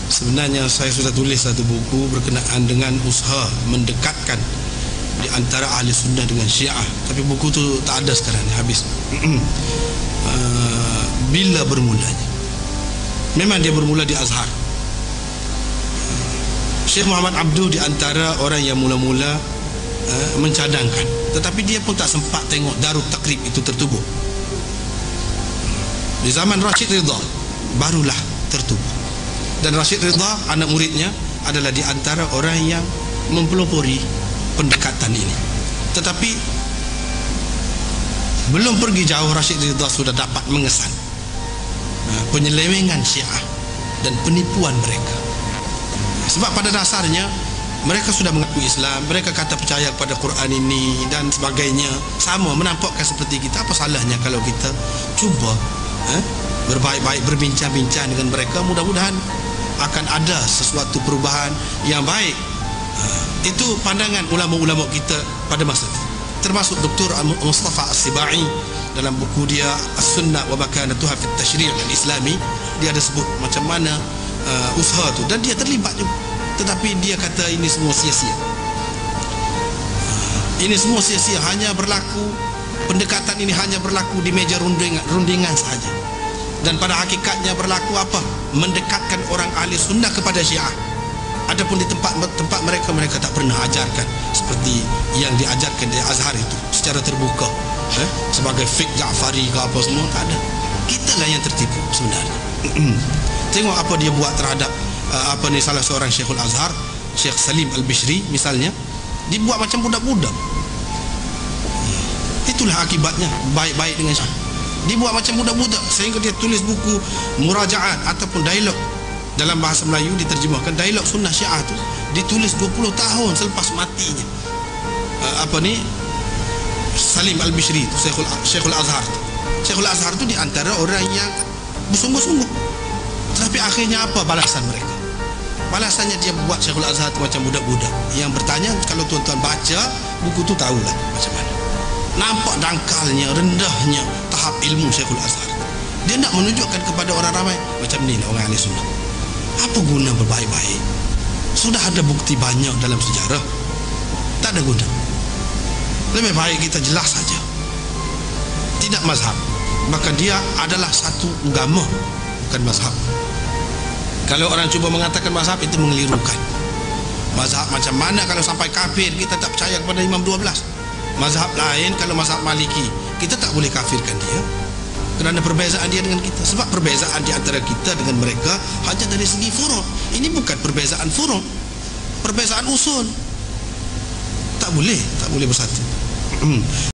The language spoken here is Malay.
Sebenarnya saya sudah tulis satu buku berkenaan dengan usaha mendekatkan di antara ahli sunnah dengan syiah, tapi buku tu tak ada sekarang, habis. Bila bermulanya? Memang dia bermula di Azhar. Syekh Muhammad Abduh di antara orang yang mula-mula mencadangkan, tetapi dia pun tak sempat tengok Darut Takrib itu tertubuh. Di zaman Rashid Ridha barulah tertubuh. Dan Rashid Ridha, anak muridnya, adalah di antara orang yang mempelopori pendekatan ini. Tetapi belum pergi jauh, Rashid Ridha sudah dapat mengesan penyelewengan Syiah dan penipuan mereka. Sebab pada dasarnya mereka sudah mengaku Islam, mereka kata percaya kepada Quran ini dan sebagainya, sama menampakkan seperti kita. Apa salahnya kalau kita cuba berbaik-baik berbincang-bincang dengan mereka, mudah-mudahan akan ada sesuatu perubahan yang baik. Itu pandangan ulama-ulama kita pada masa itu, termasuk Dr. Mustafa As-Sibai dalam buku dia As-Sunnah wa Makanatuha fi Tashri' al-Islami. Dia ada sebut macam mana usaha tu, dan dia terlibat juga. Tetapi dia kata ini semua sia-sia. Ini semua sia-sia, hanya berlaku, pendekatan ini hanya berlaku di meja rundingan sahaja. Dan pada hakikatnya berlaku apa? Mendekatkan orang ahli sunnah kepada syiah. Adapun di tempat mereka, mereka tak pernah ajarkan seperti yang diajarkan di Azhar itu secara terbuka, sebagai fiqh Ja'fari ke apa semua, tak ada. Kita lah yang tertipu sebenarnya. Tengok apa dia buat terhadap salah seorang Syekhul Azhar, Syekh Salim Al-Bishri misalnya, dibuat macam budak-budak. Itulah akibatnya baik-baik dengan syiah, dibuat macam budak-budak, sehingga dia tulis buku murajaat ataupun dialog. Dalam bahasa Melayu diterjemahkan dialog sunnah syiah tu ditulis 20 tahun selepas matinya Salim Al-Bishri tu, Syekhul Azhar tu. Syekhul Azhar tu di antara orang yang bersungguh-sungguh. Tetapi akhirnya apa balasan mereka? Balasannya dia buat Syekhul Azhar tu macam budak-budak. Yang bertanya, kalau tuan-tuan baca buku tu tahulah macam mana. Nampak dangkalnya, rendahnya tahap ilmu Syekhul Azhar. Dia nak menunjukkan kepada orang ramai, macam ni lah orang ahli sunnah. Apa guna berbaik-baik? Sudah ada bukti banyak dalam sejarah, tak ada guna. Lebih baik kita jelas saja, tidak mazhab. Maka dia adalah satu agama, bukan mazhab. Kalau orang cuba mengatakan mazhab, itu mengelirukan. Mazhab macam mana kalau sampai kafir kita tak percaya kepada Imam 12? Mazhab lain, kalau mazhab Maliki, kita tak boleh kafirkan dia kerana perbezaan dia dengan kita. Sebab perbezaan di antara kita dengan mereka hanya dari segi furu'. Ini bukan perbezaan furu', perbezaan usul. Tak boleh bersatu.